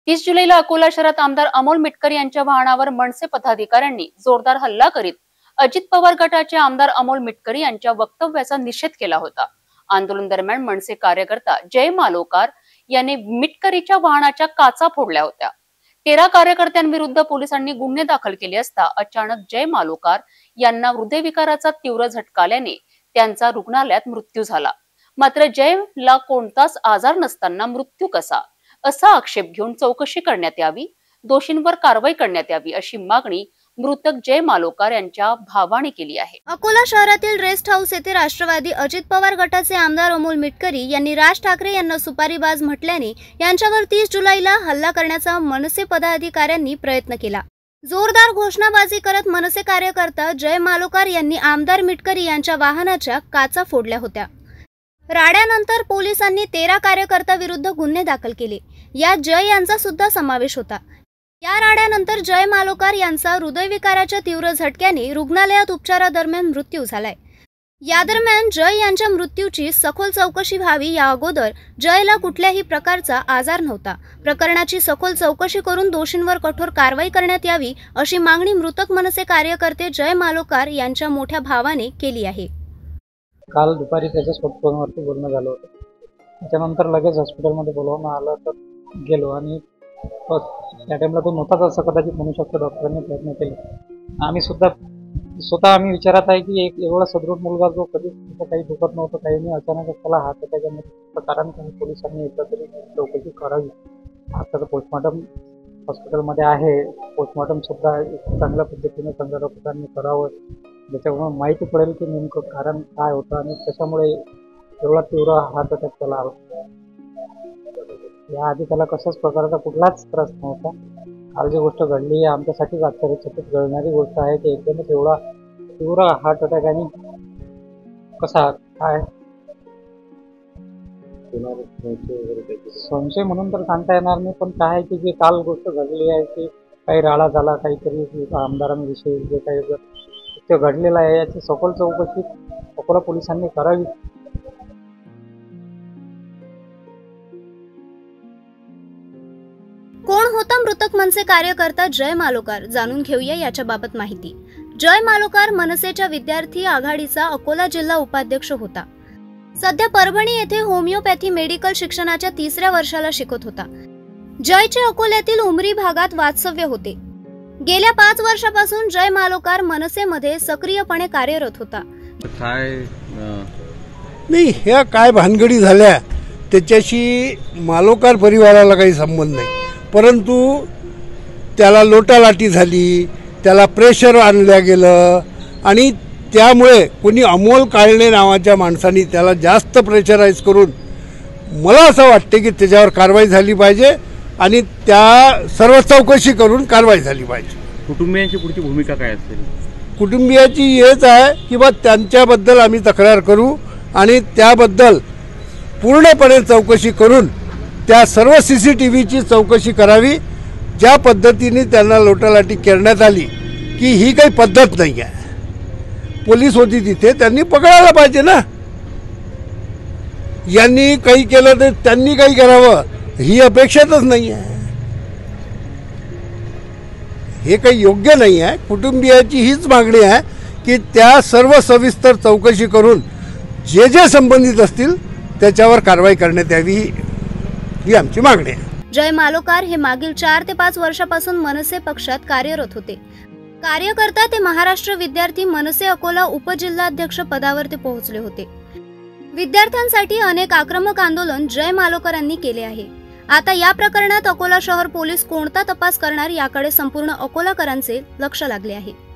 30 जुलैला अकोला शहरात आमदार अमोल मिटकर यांच्या वाहनावर मनसे पदाधिकाऱ्यांनी जोरदार हल्ला करीत अजित पवार गटाचे आमदार अमोल मिटकर यांच्या वक्तव्याचा निषेध केला होता। आंदोलन दरम्यान मनसे कार्यकर्ता जय मालोकार यांनी मिटकरीच्या वाहनाच्या काचा फोडल्या होत्या। 13 कार्यकर्त्यांविरुद्ध पोलिसांनी गुन्हे दाखल केले असता अचानक जय मालोकार यांना हृदयविकाराचा तीव्र झटका आल्याने त्यांचा रुग्णालयात मृत्यू झाला। मात्र जयला कोणताच आजार नसताना मृत्यू कसा, असा आक्षेप घेऊन चौकशी करण्यात यावी, दोषींवर कारवाई करण्यात यावी अशी मागणी मृतक जय मालोकार यांच्या भावाने केली आहे। अकोला शहरातील रेस्ट हाऊस येथे राष्ट्रवादी अजित पवार गटाचे आमदार अमोल मिटकरी यांनी राज ठाकरे यांना सुपारीबाज म्हटल्याने यांच्यावर 30 जुलैला हल्ला करण्याचा मनसे पदाधिकाऱ्यांनी प्रयत्न केला। जोरदार घोषणाबाजी करत मनसे कार्यकर्ता जय मालोकार यांनी आमदार मिटकरी यांच्या वाहनाच्या काचा फोडल्या होत्या। राड्यानंतर पोलिसांनी 13 कार्यकर्त्यांविरुद्ध गुन्हे दाखल केले। यात जय यांचा सुद्धा समावेश होता। या राड्यानंतर जय मालोकार यांचा हृदयविकाराच्या तीव्र झटक्याने रुग्णालयात उपचारादरम्यान मृत्यू झालाय। या दरम्यान जय यांच्या मृत्यूची सखोल चौकशी व्हावी। या अगोदर जयला कुठल्याही प्रकारचा आजार नव्हता। प्रकरणाची सखोल चौकशी करून दोषींवर कठोर कारवाई करण्यात यावी अशी मागणी मृतक मनसे कार्यकर्ते जय मालोकार यांच्या मोठ्या भावाने केली आहे। काल दुपारी त्याच्या फोनवरती बोलणं झालं होतं। त्याच्यानंतर लगेच हॉस्पिटलमध्ये बोलवणं आलं तर गेलो आणि त्या टाईमला तो नव्हताच असं कदाचित म्हणू शकतो। डॉक्टरांनी प्रयत्न केले। आम्ही स्वतः विचारात आहे की एक एवढा सदृढ मुलगा जो कधी काही दुखत नव्हतं, काही नाही, अचानक त्याला हार्ट अटॅकमध्ये कारण पोलिसांनी एकदा तरी चौकशी करावी। आता पोस्टमॉर्टम हॉस्पिटलमध्ये आहे। पोस्टमॉर्टम सुद्धा चांगल्या पद्धतीने चांगल्या डॉक्टरांनी करावं, ज्याच्यामुळे माहिती पडेल की नेमकं कारण काय होतं आणि त्याच्यामुळे एवढा तीव्र हार्ट अटॅक त्याला आला। याआधी त्याला कशाच प्रकारचा कुठलाच त्रास नव्हता। काल जी गोष्ट घडली आहे आमच्यासाठी आश्चर्यचकित घडणारी गोष्ट आहे की एकदमच एवढा तीव्र हार्ट अटॅक आणि कसा काय संशय म्हणून तर सांगता येणार नाही, पण काय आहे की जे काल गोष्ट घडली आहे की काही राडा झाला काहीतरी आमदारांविषयी जे काही ते घडलेलं आहे याची सखोल चौकशी अकोला पोलिसांनी करावी। कोण होता मृतक मनसे कार्यकर्ता जय मालोकार, जाणून घेऊया याच्याबाबत माहिती। जय मालोकार मनसेच्या विद्यार्थी आघाडीचा अकोला जिल्हा उपाध्यक्ष होता। सध्या परभणी येथे होमिओपॅथी मेडिकल शिक्षणाच्या 3ऱ्या वर्षाला शिकत होता। जयचे अकोल्यातील उमरी भागात वास्तव्य होते। गेल्या 5 वर्षापासून जय मालोकार मनसेमध्ये सक्रियपणे कार्यरत होता। नाही, ह्या काय भानगडी झाल्या त्याच्याशी मालोकार परिवाराला काही संबंध नाही, परंतु त्याला लोटालाटी झाली, त्याला प्रेशर आणलं गेलं आणि त्यामुळे कोणी अमोल काळणे नावाच्या माणसाने त्याला जास्त प्रेशराईज करून मला असं वाटते की त्याच्यावर कारवाई झाली पाहिजे आणि त्या सर्व चौकशी करून कारवाई झाली पाहिजे। कुटुंबियांची पुढची भूमिका काय असेल? कुटुंबियाची हेच आहे की बा त्यांच्याबद्दल आम्ही तक्रार करू आणि त्याबद्दल पूर्णपणे चौकशी करून त्या सर्व CCTVची चौकशी करावी। ज्या पद्धतीने त्यांना लोटालाटी करण्यात आली की ही काही पद्धत नाही आहे। पोलीस होती तिथे, त्यांनी पकडायला पाहिजे ना। यांनी काही केलं तर त्यांनी काही करावं ही अपेक्षाच नाही आहे। हे काही योग्य नाही आहे। कुटुंबियाची हीच मागणी आहे की त्या सर्व सविस्तर चौकशी करून जे संबंधित असतील त्याच्यावर कारवाई करण्यात यावी ही आमची मागणी आहे। जय मालोकार हे मागील 4 ते 5 वर्षापासून मनसे पक्षात कार्यरत होते। कार्यकर्ता ते महाराष्ट्र विद्यार्थी मनसे अकोला उपजिल्हाध्यक्ष पदावर ते पोहोचले होते। विद्यार्थ्यांसाठी अनेक आक्रमक आंदोलन जय मालोकरांनी केले आहे। आता या प्रकरणात अकोला शहर पोलीस कोणता तपास करणार याकडे संपूर्ण अकोलाकरांचे लक्ष लागले आहे।